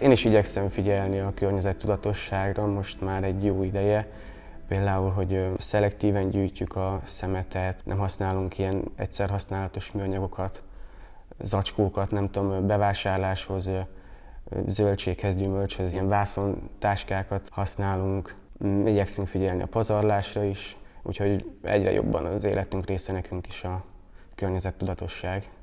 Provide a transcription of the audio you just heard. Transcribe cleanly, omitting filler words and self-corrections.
Én is igyekszem figyelni a környezettudatosságra most már egy jó ideje. Például, hogy szelektíven gyűjtjük a szemetet, nem használunk ilyen egyszer használatos műanyagokat, zacskókat, nem tudom, bevásárláshoz, zöldséghez, gyümölcshez, ilyen vászontáskákat használunk. Igyekszünk figyelni a pazarlásra is, úgyhogy egyre jobban az életünk része nekünk is a környezettudatosság.